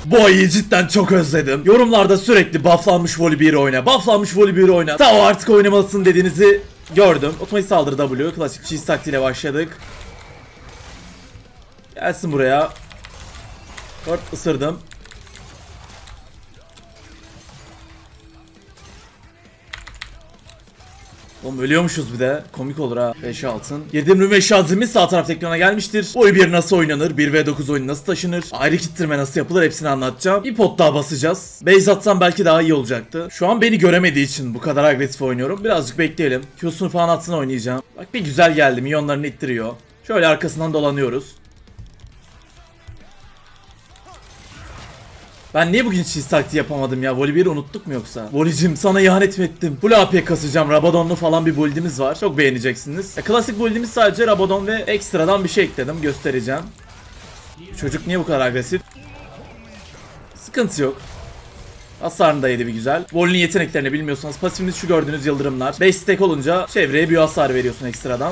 Bu ayıyı cidden çok özledim. Yorumlarda sürekli bufflanmış Volibear oyna, bufflanmış Volibear oyna. Tamam artık oynamalısın dediğinizi gördüm. Otomatik saldırı W. Klasik cheese taktiğiyle başladık. Gelsin buraya. Hop ısırdım. Oğlum ölüyormuşuz bir de. Komik olur ha. 5 altın. Girdiğim rüme şazimiz sağ tarafta ekrana gelmiştir. Volibear nasıl oynanır? 1v9 oyunu nasıl taşınır? Ayrı kittirme nasıl yapılır? Hepsini anlatacağım. Bir pot daha basacağız. Base atsam belki daha iyi olacaktı. Şu an beni göremediği için bu kadar agresif oynuyorum. Birazcık bekleyelim. Q'sunu falan atsın oynayacağım. Bak bir güzel geldi. Minyonlarını ittiriyor. Şöyle arkasından dolanıyoruz. Ben niye bugün cheese taktiği yapamadım ya? Volibear'ı unuttuk mu yoksa? Volicim sana ihanet mi ettim? Full AP kasacağım. Rabadonlu falan bir build'imiz var. Çok beğeneceksiniz. Klasik build'imiz sadece Rabadon ve ekstradan bir şey ekledim. Göstereceğim. Çocuk niye bu kadar agresif? Sıkıntı yok. Hasarını da yedi bir güzel. Voli'nin yeteneklerini bilmiyorsanız pasifiniz şu gördüğünüz yıldırımlar. 5 stack olunca çevreye bir hasar veriyorsun ekstradan.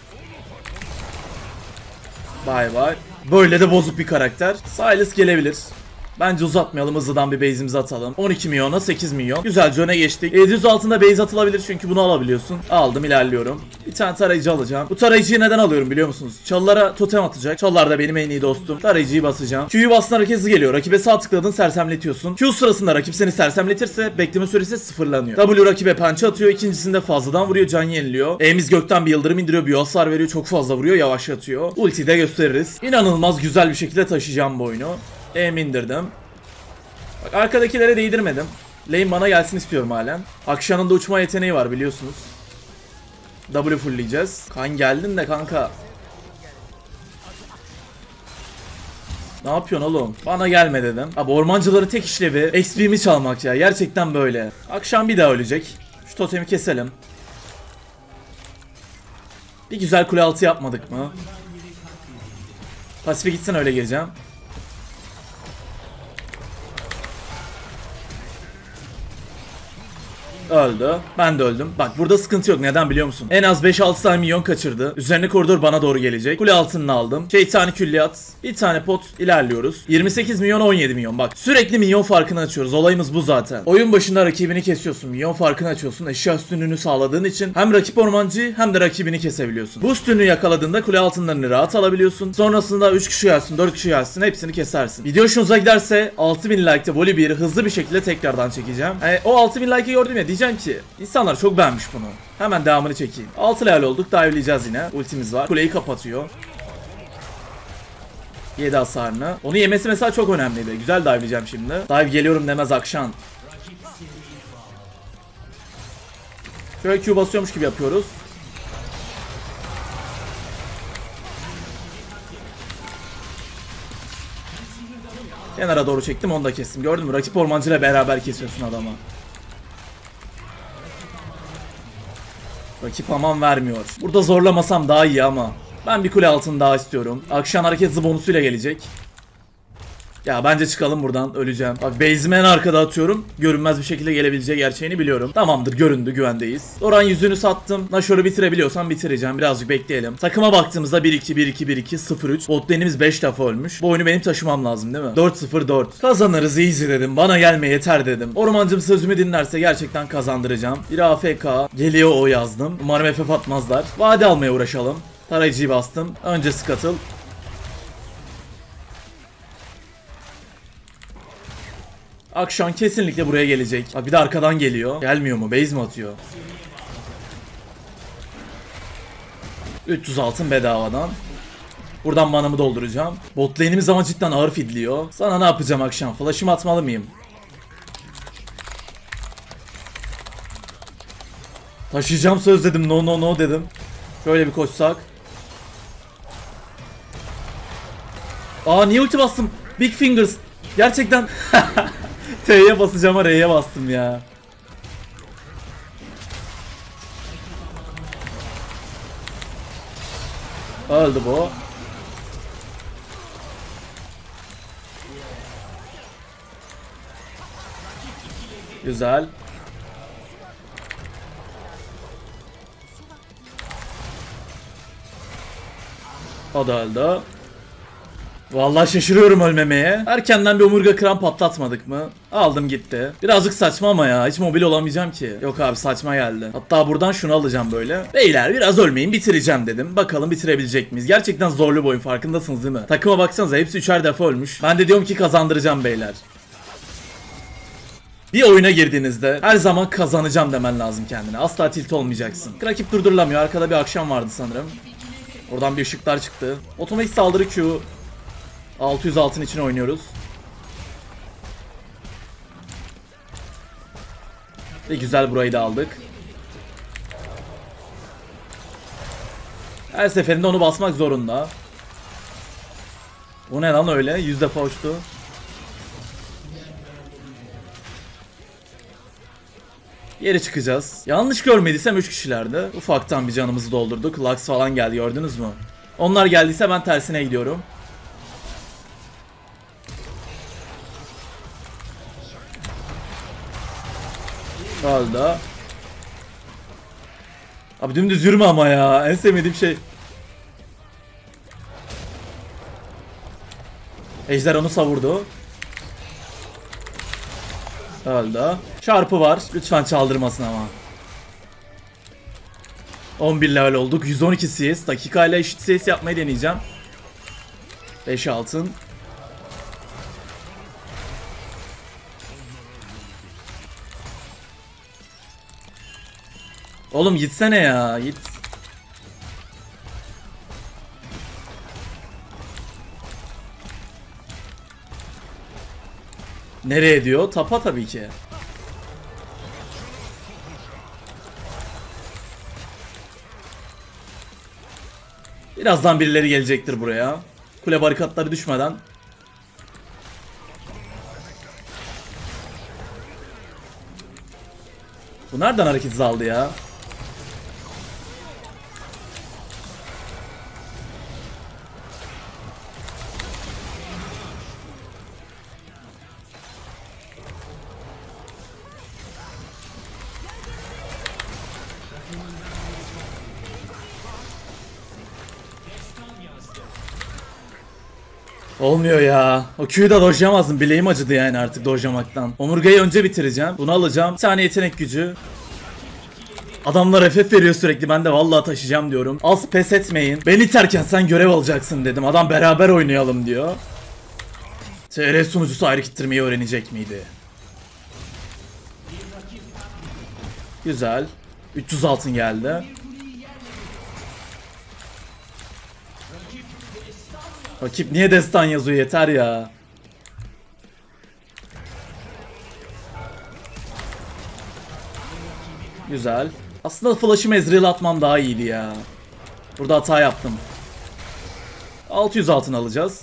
Bay bay. Böyle de bozuk bir karakter. Sylas gelebilir. Bence uzatmayalım, hızlıdan bir base'imizi atalım. 12 milyona 8 milyon. Güzelce öne geçtik. 700 altında base atılabilir çünkü bunu alabiliyorsun. Aldım, ilerliyorum. Bir tane tarayıcı alacağım. Bu tarayıcıyı neden alıyorum biliyor musunuz? Çalılara totem atacak. Çalılar da benim en iyi dostum. Tarayıcıyı basacağım. Q'yu bastığında hareket hızı geliyor. Rakibe sağ tıkladın, sersemletiyorsun. Q sırasında rakip seni sersemletirse bekleme süresi sıfırlanıyor. W rakibe punch atıyor. İkincisinde fazladan vuruyor, can yeniliyor. E'miz gökten bir yıldırım indiriyor. Bir hasar veriyor. Çok fazla vuruyor, yavaşlatıyor. Ultiyi de gösteririz. İnanılmaz güzel bir şekilde taşıyacağım bu oyunu. indirdim. Bak arkadakilere değdirmedim. Lane bana gelsin istiyorum halen. Akşan'ın da uçma yeteneği var biliyorsunuz. W fullleyeceğiz. Kan geldin de kanka. Ne yapıyorsun oğlum? Bana gelme dedim. Abi ormancıları tek işlevi XP'mi çalmak ya. Gerçekten böyle. Akşam bir daha ölecek. Şu totemi keselim. Bir güzel kule altı yapmadık mı? Pasife gitsin, öyle geleceğim. Öldü. Ben de öldüm. Bak burada sıkıntı yok. Neden biliyor musun? En az 5-6 tane milyon kaçırdı. Üzerine koridor bana doğru gelecek. Kule altını aldım. Şeytani külliyat. Bir tane pot, ilerliyoruz. 28 milyon 17 milyon. Bak sürekli milyon farkını açıyoruz. Olayımız bu zaten. Oyun başında rakibini kesiyorsun. Milyon farkını açıyorsun. Eşya üstünlüğünü sağladığın için hem rakip ormancı hem de rakibini kesebiliyorsun. Bu üstünlüğü yakaladığında kule altınlarını rahat alabiliyorsun. Sonrasında 3 kişi gelsin, 4 kişi gelsin, hepsini kesersin. Video hoşunuza giderse 6000 like'ta Volibear'ı hızlı bir şekilde tekrardan çekeceğim. O 6000 like'ı gördüm ya, diyeceğim ki insanlar çok beğenmiş bunu. Hemen devamını çekeyim. 6 level olduk. Dive'leyeceğiz yine. Ultimiz var. Kuleyi kapatıyor. 7 hasarını. Onu yemesi mesela çok önemliydi. Güzel dive'leyeceğim şimdi. Dive geliyorum demez Akşan. Şöyle Q basıyormuş gibi yapıyoruz. Kenara doğru çektim, onu da kestim. Gördün mü? Rakip ormancıyla beraber kesiyorsun adamı. Rakip aman vermiyor. Burada zorlamasam daha iyi ama ben bir kule altını daha istiyorum. Akşam hareket hızı bonusuyla gelecek. Ya bence çıkalım buradan, öleceğim. Bak base'imi en arkada atıyorum. Görünmez bir şekilde gelebileceği gerçeğini biliyorum. Tamamdır, göründü, güvendeyiz. Oran yüzünü sattım. Nashor'u bitirebiliyorsam bitireceğim. Birazcık bekleyelim. Takıma baktığımızda 1-2, 1-2, 1-2, 0-3. Bot lane'imiz 5 defa ölmüş. Bu oyunu benim taşımam lazım değil mi? 4-0-4. Kazanırız, easy dedim. Bana gelme yeter dedim. Ormancım sözümü dinlerse gerçekten kazandıracağım. Bir AFK. Geliyor o yazdım. Umarım FF atmazlar. Vade almaya uğraşalım. Tarayıcıyı bastım. Önce Scuttle. Akşam kesinlikle buraya gelecek. Bak bir de arkadan geliyor. Gelmiyor mu? Base mi atıyor? 300 altın bedavadan. Buradan manamı dolduracağım. Bot lane'imiz ama cidden ağır fidliyor. Sana ne yapacağım akşam? Flash'ımı atmalı mıyım? Taşıyacağım söz dedim. No no no dedim. Şöyle bir koşsak. Aa niye ulti bastım? Big Fingers. Gerçekten T'ye basacağım ama R'ye bastım ya. Öldü bu. Güzel. O da öldü. Vallahi şaşırıyorum ölmemeye. Erkenden bir omurga kıran patlatmadık mı? Aldım gitti. Birazcık saçma ama ya. Hiç mobil olamayacağım ki. Yok abi saçma geldi. Hatta buradan şunu alacağım böyle. Beyler biraz ölmeyin bitireceğim dedim. Bakalım bitirebilecek miyiz? Gerçekten zorlu bir oyun farkındasınız değil mi? Takıma baksanıza hepsi 3'er defa ölmüş. Ben de diyorum ki kazandıracağım beyler. Bir oyuna girdiğinizde her zaman kazanacağım demen lazım kendine. Asla tilt olmayacaksın. Rakip durdurulamıyor. Arkada bir akşam vardı sanırım. Oradan bir ışıklar çıktı. Otomatik saldırı Q. 600 altın için oynuyoruz. Ve güzel burayı da aldık. Her seferinde onu basmak zorunda. O ne lan öyle? 100 defa uçtu. Geri çıkacağız. Yanlış görmediysem 3 kişilerdi. Ufaktan bir canımızı doldurduk. Lux falan geldi gördünüz mü? Onlar geldiyse ben tersine gidiyorum. Öldü. Abi dümdüz yürüme ama ya. En sevmediğim şey. Ejder onu savurdu. Öldü. Çarpı var. Lütfen çaldırmasın ama. 11 level olduk. 112 CS. Dakikayla eşit CS yapmayı deneyeceğim. 5 altın. Oğlum gitsene ya. Git. Nereye diyor? Tapa tabii ki. Birazdan birileri gelecektir buraya. Kule barikatları düşmeden. Bu nereden hareketsiz aldı ya? Olmuyor ya. O Q'yu da dojlayamazdım. Bileğim acıdı yani artık dojlamaktan. Omurgayı önce bitireceğim. Bunu alacağım. Bir tane yetenek gücü. Adamlar FF veriyor sürekli. Ben de vallahi taşıyacağım diyorum. Az pes etmeyin. Ben iterken sen görev alacaksın dedim. Adam beraber oynayalım diyor. TR sunucusu ayrı ittirmeyi öğrenecek miydi? Güzel. 300 altın geldi. Rakip niye destan yazıyor yeter ya. Güzel. Aslında flash'ımı Ezreal'a atmam daha iyiydi ya. Burada hata yaptım. 600 altın alacağız.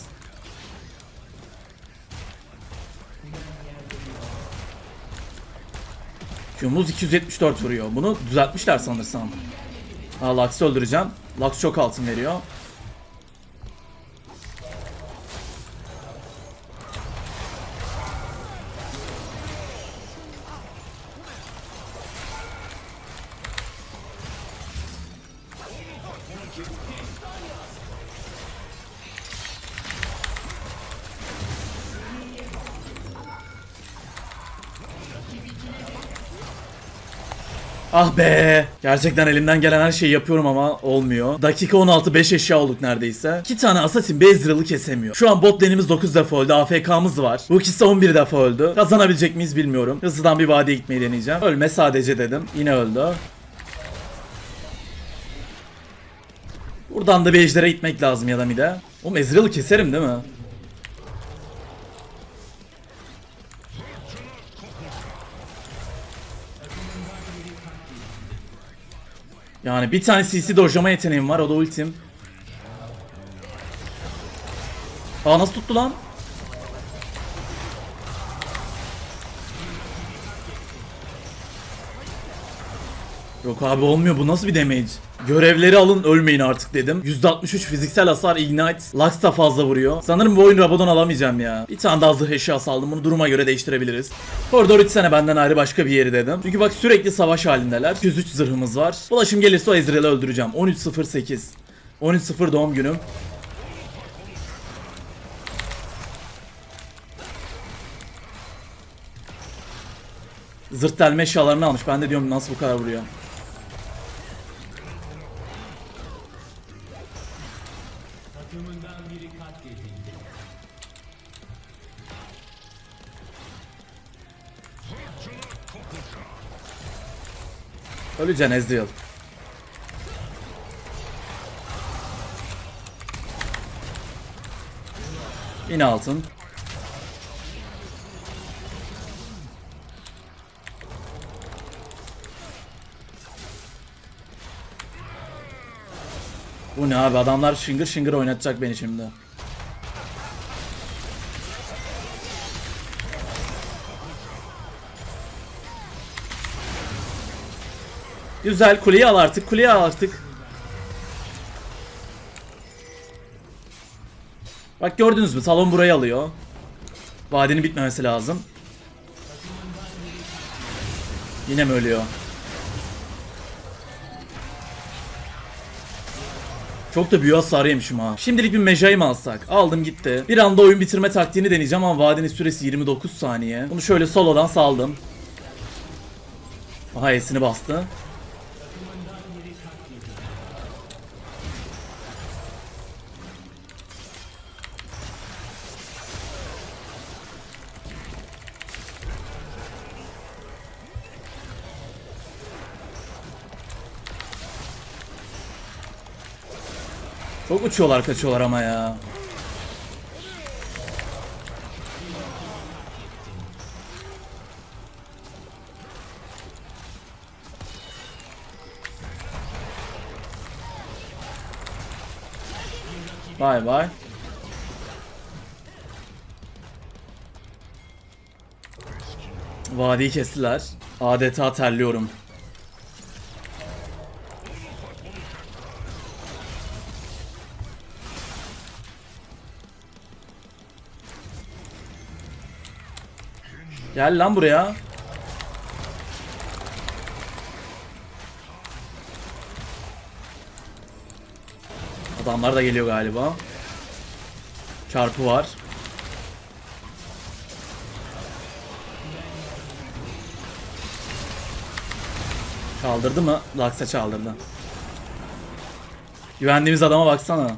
Q'muz 274 vuruyor. Bunu düzeltmişler sanırsam. Lux'ı öldüreceğim. Lux çok altın veriyor. Ah be! Gerçekten elimden gelen her şeyi yapıyorum ama olmuyor. Dakika 16 5 eşya olduk neredeyse. 2 tane Assassin Ezreal'ı kesemiyor. Şu an bot lane'imiz 9 defa öldü. AFK'mız var. Bu ikisi 11 defa öldü. Kazanabilecek miyiz bilmiyorum. Hızlıdan bir vadeye gitmeyi deneyeceğim. Ölme sadece dedim. Yine öldü. Buradan da bir ejdere gitmek lazım ya da mid'e. Oğlum Ezreal'ı keserim değil mi? Yani bir tane CC dojlama yeteneğim var, o da ultim. Aa nasıl tuttu lan? Yok abi olmuyor, bu nasıl bir damage? Görevleri alın ölmeyin artık dedim. %63 fiziksel hasar, ignite. Lux da fazla vuruyor. Sanırım bu oyun Rabadon alamayacağım ya. Bir tane daha zırh eşyası aldım, bunu duruma göre değiştirebiliriz. Koridor 3 sene benden ayrı başka bir yeri dedim. Çünkü bak sürekli savaş halindeler. 103 zırhımız var. Ulaşım gelirse o Ezreal'ı öldüreceğim. 13.08. 13.0 doğum günüm. Zırt delme eşyalarını almış. Ben de diyorum nasıl bu kadar vuruyor. Öleceksin Ezreal. Yine altın. Bu ne abi, adamlar şıngır şıngır oynatacak beni şimdi. Güzel, kuleyi al artık, kuleyi al artık. Bak gördünüz mü, Talon burayı alıyor. Vadinin bitmemesi lazım. Yine mi ölüyor? Çok da büyü hasarı yemişim ha. Şimdilik bir Meja'yı mı alsak? Aldım gitti. Bir anda oyun bitirme taktiğini deneyeceğim ama vadinin süresi 29 saniye. Bunu şöyle solodan saldım. Aha, E'sini bastı. Çok uçuyorlar, kaçıyorlar ama ya. Bay bay. Vadiyi kestiler. Adeta terliyorum. Gel lan buraya. Adamlar da geliyor galiba. Çarpı var. Çaldırdı mı? Lux'a çaldırdı. Güvendiğimiz adama baksana.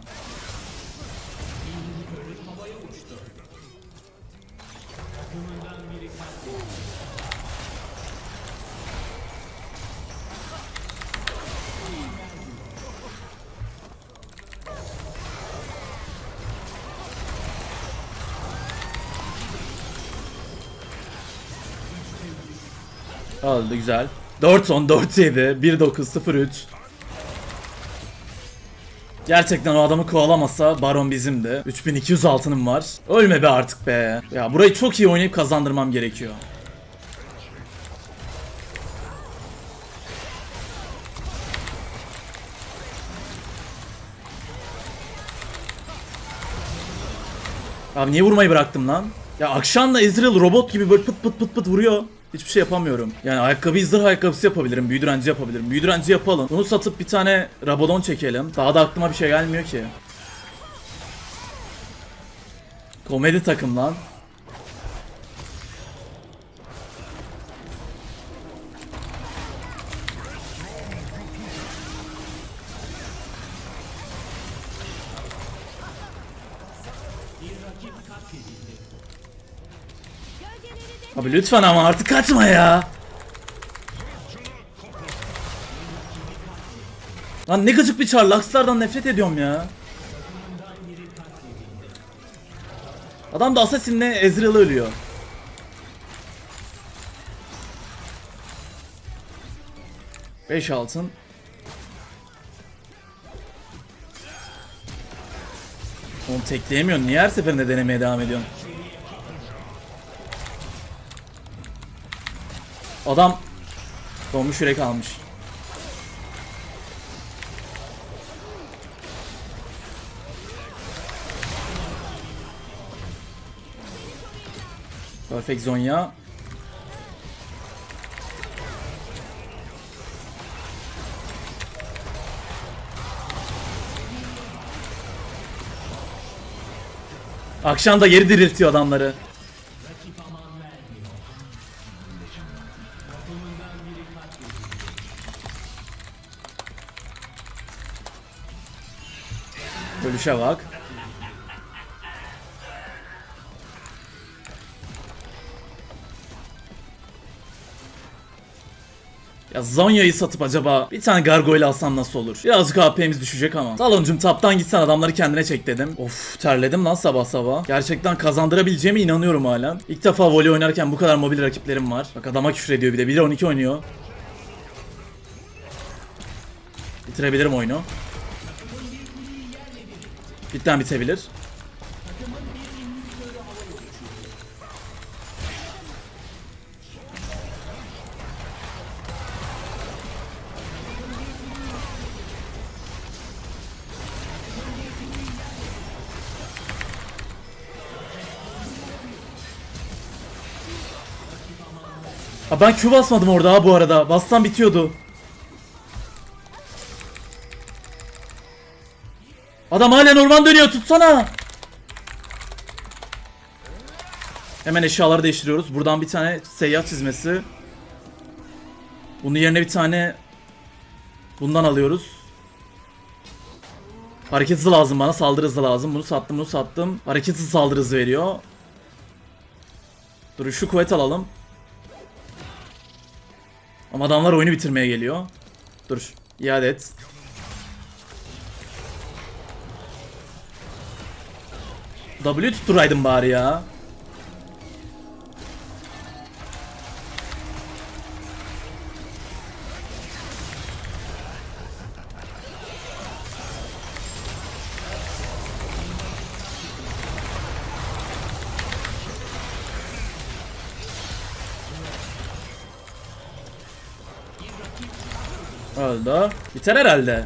Oldu güzel. 4-10, 4-7, 1-9, 0-3. Gerçekten o adamı kovalamasa Baron bizimdi. 3200 altınım var. Ölme be artık be. Ya burayı çok iyi oynayıp kazandırmam gerekiyor. Abi niye vurmayı bıraktım lan? Ya Akşam'da Ezreal robot gibi böyle pıt pıt pıt pıt vuruyor. Hiçbir şey yapamıyorum. Yani ayakkabıyı zırh ayakkabısı yapabilirim. Büyü direnci yapabilirim. Büyü direnci yapalım. Bunu satıp bir tane Rabadon çekelim. Daha da aklıma bir şey gelmiyor ki. Komedi takım lan. Abi lütfen ama artık kaçma ya. Lan ne gıcık bir çar. Lux'lardan nefret ediyorum ya. Adam da Assassin'le Ezreal'ı ölüyor. Beş altın. Onu tekleyemiyorsun. Niye her seferinde denemeye devam ediyorsun? Adam donmuş yürek almış. Perfect Zonya. Akşam da geri diriltiyor adamları. Bölüşe bak. Ya Zhonya'yı satıp acaba bir tane gargoyle alsam nasıl olur? Birazcık AP'miz düşecek ama. Saloncum taptan gitsen adamları kendine çek dedim. Of terledim lan sabah sabah. Gerçekten kazandırabileceğime inanıyorum hala. İlk defa voley oynarken bu kadar mobil rakiplerim var. Bak adama küfür ediyor bir de. 1'e 12 oynuyor. Bitirebilirim oyunu. Bitten bitebilir. Ha ben Q basmadım orada ha bu arada. Bassam bitiyordu. Adam hala orman dönüyor, tutsana. Hemen eşyaları değiştiriyoruz. Buradan bir tane seyyah çizmesi. Bunun yerine bir tane bundan alıyoruz. Hareket hızı lazım bana, saldırı hızı lazım. Bunu sattım, bunu sattım. Hareket hızı, saldırı hızı veriyor. Dur şu kuvvet alalım. Ama adamlar oyunu bitirmeye geliyor. Dur, iade et. W tutturaydım bari ya. Öldü. Biter herhalde.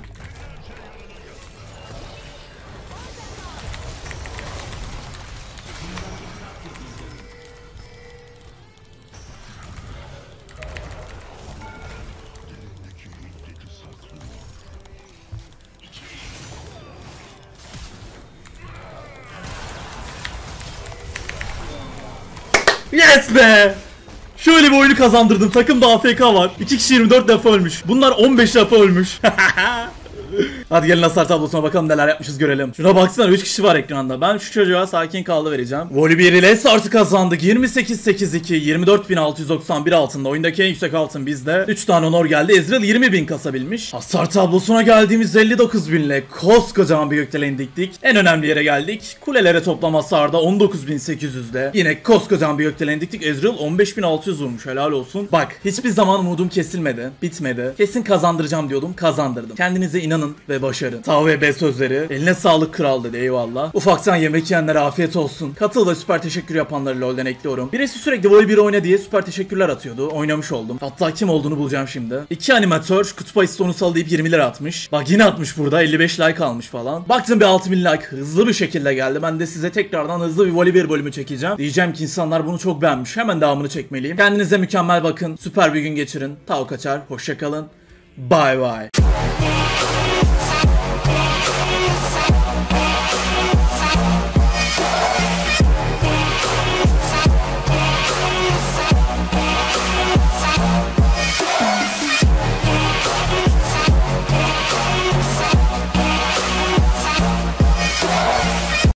Yes be! Şöyle bir oyunu kazandırdım. Takımda AFK var. 2 kişi 24 defa ölmüş. Bunlar 15 defa ölmüş. Hadi gelin hasar tablosuna bakalım neler yapmışız görelim. Şuna baksana 3 kişi var ekranda. Ben şu çocuğa sakin kaldı vereceğim. Voli 1 ile startı kazandık. 28-8-2, 24.691 altında. Oyundaki en yüksek altın bizde. 3 tane honor geldi. Ezreal 20.000 kasabilmiş. Hasar tablosuna geldiğimiz 59.000 ile koskocaman bir gökdelen diktik. En önemli yere geldik. Kulelere toplam hasarda 19.800 ile. Yine koskocaman bir gökdelen diktik. Ezreal 15.600 vurmuş. Helal olsun. Bak hiçbir zaman umudum kesilmedi. Bitmedi. Kesin kazandıracağım diyordum. Kazandırdım. Kendinize inanın ve başarın. Sağ ve B sözleri. Eline sağlık kral dedi, eyvallah. Ufaktan yemek yiyenlere afiyet olsun. Katıl ve süper teşekkür yapanları LoL'den ekliyorum. Birisi sürekli Vol 1 oyna diye süper teşekkürler atıyordu. Oynamış oldum. Hatta kim olduğunu bulacağım şimdi. 2 animatör kutup ayısı onu sal deyip 20 lira atmış. Bak yine atmış burada. 55 like almış falan. Baktım bir 6000 like hızlı bir şekilde geldi. Ben de size tekrardan hızlı bir Vol 1 bölümü çekeceğim. Diyeceğim ki insanlar bunu çok beğenmiş. Hemen devamını çekmeliyim. Kendinize mükemmel bakın. Süper bir gün geçirin. Tao kaçar. Hoşça kalın. Bye bye.